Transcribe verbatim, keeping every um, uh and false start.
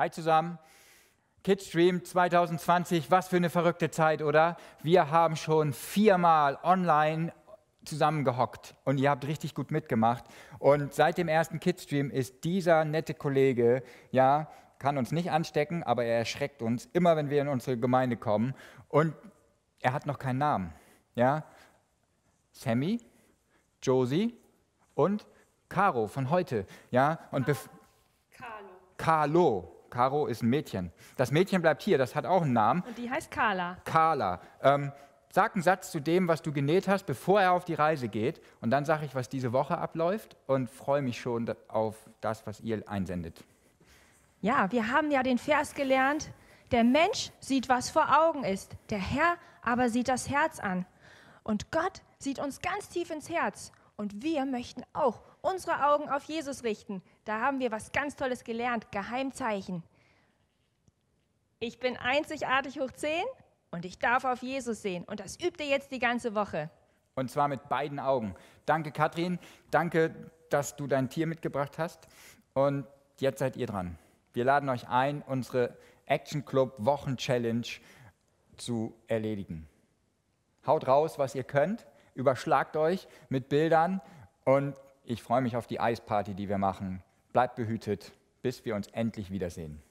Hi zusammen, Kidstream zwanzig zwanzig, was für eine verrückte Zeit, oder? Wir haben schon viermal online zusammengehockt und ihr habt richtig gut mitgemacht. Und seit dem ersten Kidstream ist dieser nette Kollege, ja, kann uns nicht anstecken, aber er erschreckt uns, immer wenn wir in unsere Gemeinde kommen. Und er hat noch keinen Namen, ja? Sammy, Josie und Caro von heute, ja? Und bef- Carlo. Carlo. Caro ist ein Mädchen. Das Mädchen bleibt hier, das hat auch einen Namen. Und die heißt Carla. Carla. Ähm, sag einen Satz zu dem, was du genäht hast, bevor er auf die Reise geht. Und dann sage ich, was diese Woche abläuft und freue mich schon auf das, was ihr einsendet. Ja, wir haben ja den Vers gelernt, der Mensch sieht, was vor Augen ist, der Herr aber sieht das Herz an. Und Gott sieht uns ganz tief ins Herz. Und wir möchten auch unsere Augen auf Jesus richten. Da haben wir was ganz Tolles gelernt, Geheimzeichen. Ich bin einzigartig hoch zehn und ich darf auf Jesus sehen. Und das übt ihr jetzt die ganze Woche. Und zwar mit beiden Augen. Danke, Katrin. Danke, dass du dein Tier mitgebracht hast. Und jetzt seid ihr dran. Wir laden euch ein, unsere Action Club Wochen Challenge zu erledigen. Haut raus, was ihr könnt. Überschlagt euch mit Bildern und ich freue mich auf die Eisparty, die wir machen. Bleibt behütet, bis wir uns endlich wiedersehen.